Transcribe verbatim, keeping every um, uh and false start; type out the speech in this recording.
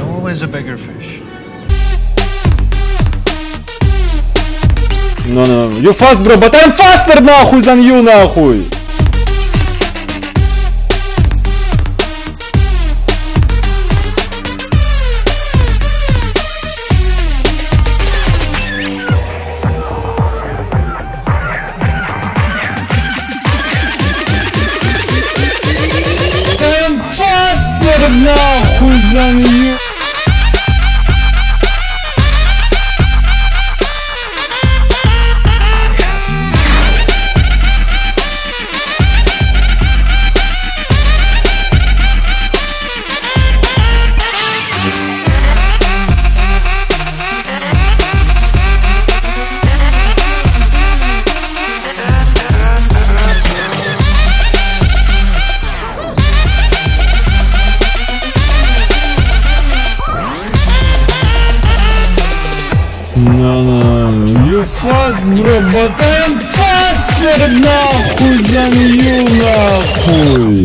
always a bigger fish. No, no, no. You fast, bro, but I'm faster, нахуй, than you, нахуй. I'm faster, нахуй, than you. No, no, you fast, bro, but I'm faster, нахуй, than you, нахуй.